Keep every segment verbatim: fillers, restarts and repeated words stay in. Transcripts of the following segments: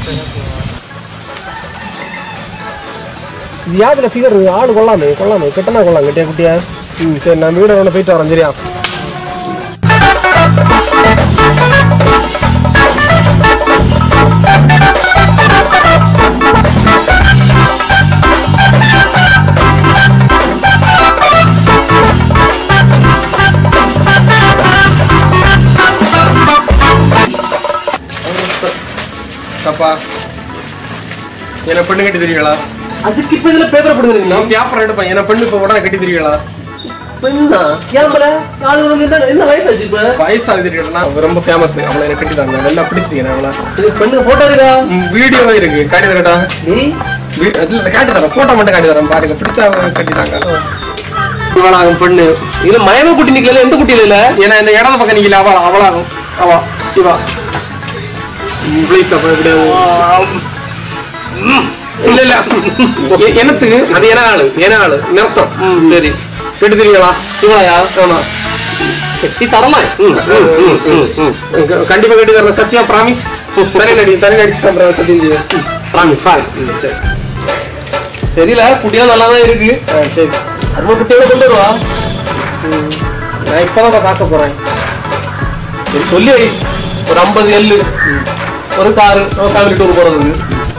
இது யாதுல ஃபிகர் ஆடு கொள்ளாமே கொள்ளாமே கெட்டனா கொள்ளாம் கெட்டியா குட்டியா ம் சரி நான் வீட ஒன்று போயிட்டு வரேன் சரியா அப்பா என்ன பெண்ணு கட்டி தெரியுங்களா அதுக்கு இப்ப இதுல பேப்பர் போடுறீங்க நான் பேப்பர் எடுப்பேன் என்ன பெண்ணு இப்ப உடனே கட்டி தெரியுங்களா பெண்ணா கேமரா நாலு என்ன வயசு ஆச்சு இப்ப வயசு ஆகுது தெரியுங்களா ரொம்ப ஃபேமஸ் அவளை எனக்கு கட்டி தாங்க நல்லா பிடிச்சிருக்கேன் அவளை பெண்ணு போட்டோ இருக்கா வீடியோவே இருக்கு காட்டி தரட்டா காட்டி தரேன் போட்டோ மட்டும் காட்டி தரேன் பாருங்க பிடிச்சா கட்டி தாங்க இவளாகும் பெண்ணு இதுல மயம குட்டி நிக்கல எந்த குட்டியில இல்ல ஏன்னா இந்த இடத பக்கம் நிக்கல அவளா அவளாகும் அவா இவா ப்ளீஸ் அப்ப எப்படியாவது இல்ல இல்ல என்னத்துக்கு அது என்ன ஆளு என்ன ஆளு நிறுத்தம் சரி கெட்டு தெரியுங்களா இவளையா ஆமா கெட்டி தரமா கண்டிப்பா கட்டி தரல சத்யா பிராமிஸ் தனி நடி தனி நடிச்சு சத்தியம் பிராமிஸ் பாரு சரியில்ல குட்டியா நல்லாதான் இருக்கு சரி அது குட்டியோட கொண்டு வருவா நான் இப்பதான் பார்க்க போறேன் சரி சொல்லி ஒரு ஐம்பது எள்ளு ஒரு காரு ஃபேமிலி டூர் போறதுக்கு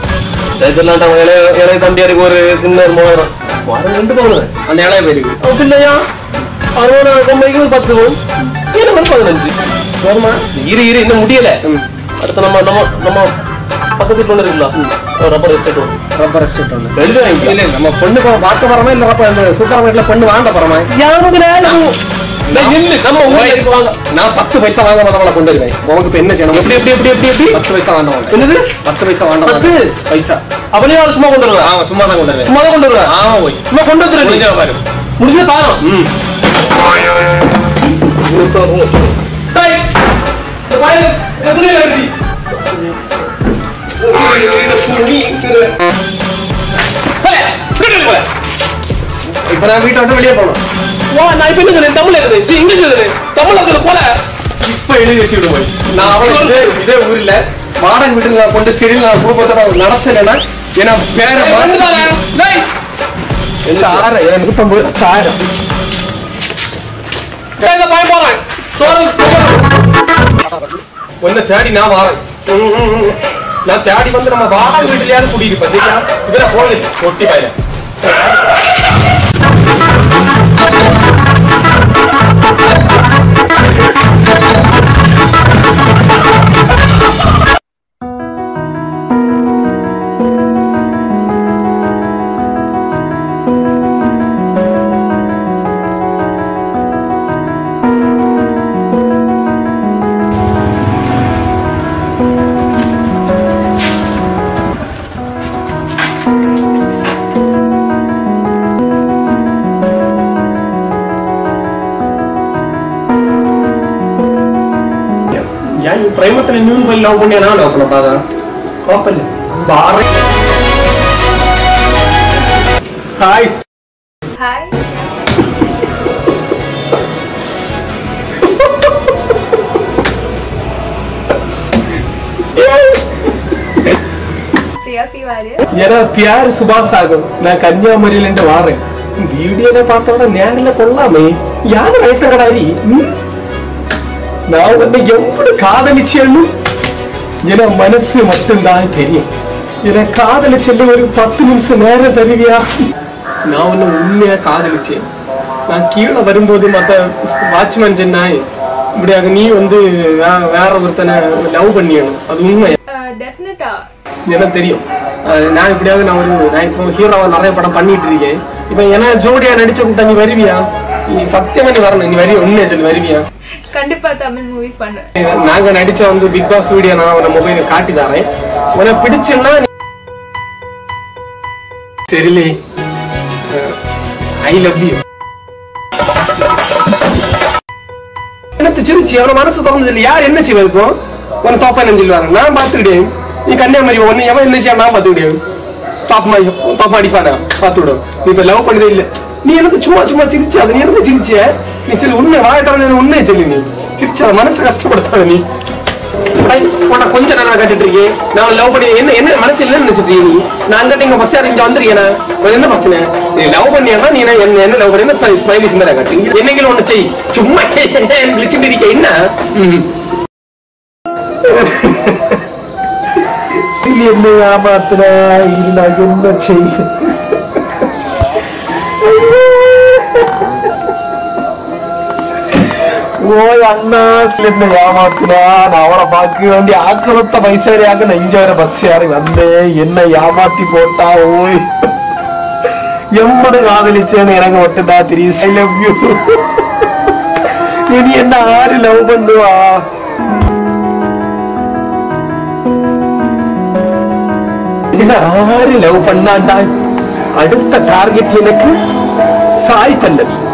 இளைய தம்பியாருக்கு ஒரு சின்ன மோதிரம் ரெண்டு பவுன் அந்த இளைய பேருக்கு இல்லையா அவரோட கம்பெனிக்கு ஒரு பத்து பவுன் எனக்கு ஒரு பதினஞ்சு போதுமா இரு இரு இன்னும் முடியல அடுத்த நம்ம நம்ம நம்ம பக்கத்து பொண்ணு இருக்குல்ல ரப்பர் எஸ்டேட் ஒன்று ரப்பர் எஸ்டேட் ஒன்று எழுதி வாங்கி இல்லை நம்ம பொண்ணு பார்க்க போறோமா இல்லை ரப்பர் அந்த சூப்பர் மார்க்கெட்ல பொண்ணு வாங்க போறோமா யாரும் நம்ம ஊர்ல இருக்குவாங்க நான் பத்து பைசா வாங்க மாட்டவங்கள கொண்டு வருவேன் உங்களுக்கு இப்ப என்ன செய்யணும் எப்படி எப்படி எப்படி எப்படி எப்படி பத்து பைசா வாங்க என்னது பத்து பைசா வாங்க பத்து பைசா அவளையும் அவள் சும்மா கொண்டு வருவேன் ஆமா சும்மா தான் கொண்டு வருவேன் சும்மா தான் கொண்டு வருவேன் ஆமா போய் சும்மா கொண்டு வந்துருவேன் முடிஞ்சா பாரு முடிஞ்சா தாரம் ம் டேய் இந்த வாயில எதுல எழுதி இப்ப நான் வீட்டை விட்டு வெளியே போகணும் வா நான் இப்ப என்ன தமிழ்ல இருந்துச்சு இங்கிலீஷ்ல தமிழ்ல இருக்கிற போல இப்ப எழுதி வச்சுக்கிட்டு போய் நான் அவளை இதே ஊர்ல வாடகை வீட்டுல கொண்டு செடியில் நான் குடும்பத்தோட நடத்தலைன்னா ஏன்னா பேர சாரம் நூத்தம்பது சாரம் பயம் போறேன் ஒன்ன தேடி நான் வாரேன் நான் தேடி வந்து நம்ம வாடகை வீட்டுலயாவது கூட்டிட்டு பார்த்தீங்களா இதெல்லாம் போகல ஒட்டி பாயில പ്രേമത്തിൽ ഇന്നും പോയി ലവ് പണിയാണോ നോക്കണം അതാ കുഴപ്പമില്ല ഹായ് ഹായ് ஏன்னா பியார் சுபாஷ் ஆகும் நான் கன்னியாகுமரியில இருந்து வாரேன் வீடியோல பார்த்தோட நேரில் கொள்ளாமே யாரு வயசங்கடாரி நான் வந்து எப்படி காதலிச்சேன்னு என மனசு மட்டும்தான் தெரியும் என காதலிச்சேன்னு ஒரு பத்து நிமிஷம் நேரம் தருவியா நான் ஒன்னு உண்மையா காதலிச்சேன் நான் கீழே வரும்போது மத்த வாட்ச்மேன் சொன்னாய் இப்படியாக நீ வந்து வேற ஒருத்தனை லவ் பண்ணியணும் அது உண்மை எனக்கு தெரியும் நான் இப்படியாக நான் ஒரு நான் இப்போ ஹீரோவா நிறைய படம் பண்ணிட்டு இருக்கேன் இப்ப ஏன்னா ஜோடியா நடிச்ச கூட்ட நீ வருவியா நீ சத்தியமா நீ வரணும் நீ வரிய உண்மையா சொல்லி வருவியா கண்டிப்பா தமிழ் மூவிஸ் பண்றேன் நாங்க நடிச்ச வந்து பிக் பாஸ் வீடியோ நான் உன மொபைல காட்டி தரேன் உனக்கு பிடிச்சுன்னா சரிலே ஐ லவ் யூ என்னத்து சிரிச்சு அவன மனசு திறந்து சொல்லி யார் என்ன செய்வா இருக்கும் உன தோப்பா என்ன சொல்லுவாங்க நான் பார்த்துக்கிட்டேன் நீ கன்னியாகுமரி ஒன்னு எவன் என்ன செய்ய நான் பார்த்து விடுவேன் பாப்பமா பாப்பா அடிப்பானா பார்த்து விடும் நீ இப்ப லவ் பண்ணதே இல்லை நீ எனக்கு சும்மா சும்மா சிரிச்சு அது நீ எனக்கு சிரிச்சிய நீ சொல்லி உண்மை வாய தர உண்மையை சொல்லி நீ சிரிச்ச மனசு கஷ்டப்படுத்தாத நீ கொஞ்ச நேரம் கேட்டுட்டு இருக்கேன். நான் லவ் பண்ணி என்ன என்ன மனசு இல்லைன்னு நினைச்சிட்டு நீ நான் அங்கிட்ட இங்க பஸ் இங்க வந்திருக்கேனா என்ன பிரச்சனை? நீ லவ் பண்ணியா நீ என்ன என்ன லவ் பண்ணி ஸ்மைலி சிந்தரா காட்டு என்னைக்கு ஒண்ணு செய் சும்மா விழிச்சுட்டு இருக்க என்ன சிலி என்ன ஏமாத்துறா இல்ல என்ன செய்ய ஓய் அண்ணா சில ஏமாத்துனா நான் அவளை பார்க்க வேண்டிய ஆக்கிரத்த பைசாரியாக நான் இங்க வர பஸ் யாரு வந்தேன் என்ன ஏமாத்தி போட்டா ஓய் எம்மடு காதலிச்சேன்னு எனக்கு மட்டும்தான் தெரியும். I love you. இனி என்ன ஆறு லவ் பண்ணுவா? என்ன ஆறு லவ் பண்ணாண்டா அடுத்த டார்கெட் எனக்கு சாய் பல்லவி.